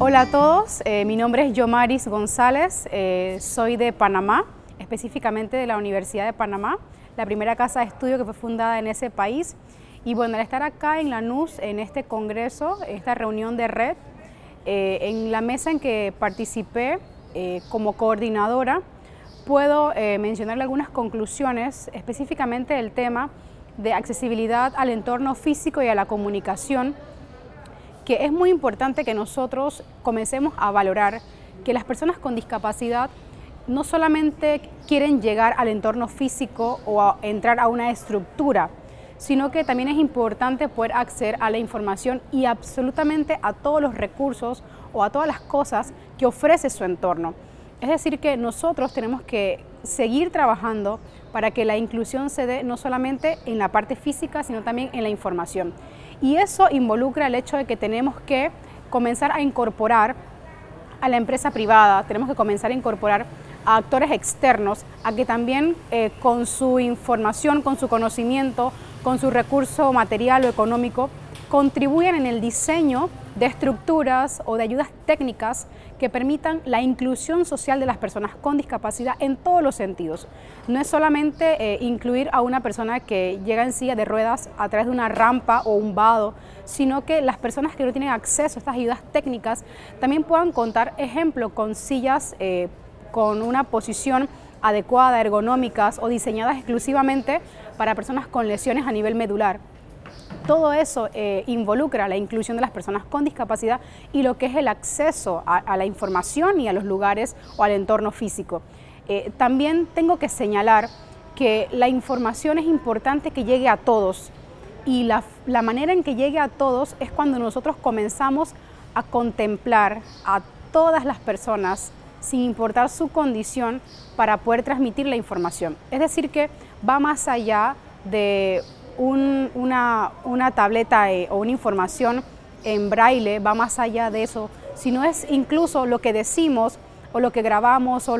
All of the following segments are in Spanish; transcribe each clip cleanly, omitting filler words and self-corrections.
Hola a todos, mi nombre es Yomaris González, soy de Panamá, específicamente de la Universidad de Panamá, la primera casa de estudio que fue fundada en ese país. Y bueno, al estar acá en Lanús, en este congreso, esta reunión de red, en la mesa en que participé como coordinadora, puedo mencionarle algunas conclusiones, específicamente del tema de accesibilidad al entorno físico y a la comunicación, que es muy importante que nosotros comencemos a valorar que las personas con discapacidad no solamente quieren llegar al entorno físico o a entrar a una estructura, sino que también es importante poder acceder a la información y absolutamente a todos los recursos o a todas las cosas que ofrece su entorno. Es decir, que nosotros tenemos que seguir trabajando para que la inclusión se dé no solamente en la parte física, sino también en la información. Y eso involucra el hecho de que tenemos que comenzar a incorporar a la empresa privada, tenemos que comenzar a incorporar a actores externos, a que también con su información, con su conocimiento, con su recurso material o económico, contribuyan en el diseño de estructuras o de ayudas técnicas que permitan la inclusión social de las personas con discapacidad en todos los sentidos. No es solamente incluir a una persona que llega en silla de ruedas a través de una rampa o un vado, sino que las personas que no tienen acceso a estas ayudas técnicas también puedan contar, ejemplo, con sillas con una posición adecuada, ergonómicas o diseñadas exclusivamente para personas con lesiones a nivel medular. Todo eso involucra la inclusión de las personas con discapacidad y lo que es el acceso a la información y a los lugares o al entorno físico. También tengo que señalar que la información es importante que llegue a todos y la manera en que llegue a todos es cuando nosotros comenzamos a contemplar a todas las personas sin importar su condición para poder transmitir la información. Es decir, que va más allá de una tableta o una información en braille, va más allá de eso, sino es incluso lo que decimos o lo que grabamos o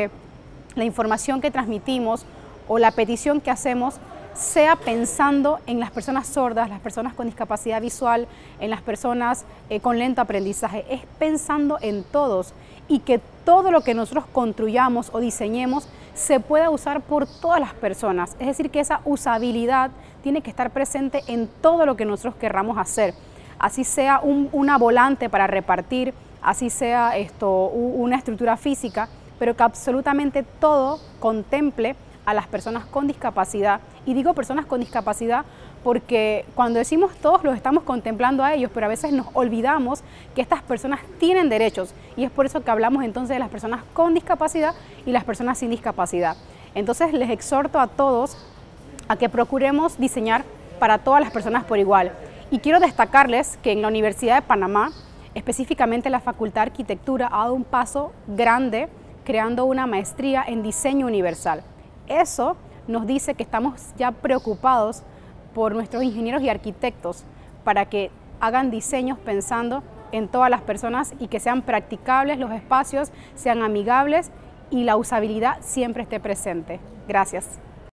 la información que transmitimos o la petición que hacemos sea pensando en las personas sordas, las personas con discapacidad visual, en las personas con lento aprendizaje, es pensando en todos y que todo lo que nosotros construyamos o diseñemos se pueda usar por todas las personas. Es decir, que esa usabilidad tiene que estar presente en todo lo que nosotros querramos hacer. Así sea una volante para repartir, así sea una estructura física, pero que absolutamente todo contemple a las personas con discapacidad. Y digo personas con discapacidad porque cuando decimos todos los estamos contemplando a ellos, pero a veces nos olvidamos que estas personas tienen derechos y es por eso que hablamos entonces de las personas con discapacidad y las personas sin discapacidad. Entonces les exhorto a todos a que procuremos diseñar para todas las personas por igual. Y quiero destacarles que en la Universidad de Panamá, específicamente la Facultad de Arquitectura, ha dado un paso grande creando una maestría en diseño universal. Eso nos dice que estamos ya preocupados por nuestros ingenieros y arquitectos para que hagan diseños pensando en todas las personas y que sean practicables los espacios, sean amigables y la usabilidad siempre esté presente. Gracias.